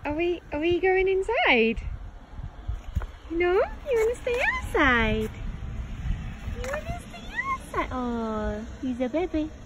Are we going inside? No? You want to stay outside? You want to stay outside? Oh, he's a baby.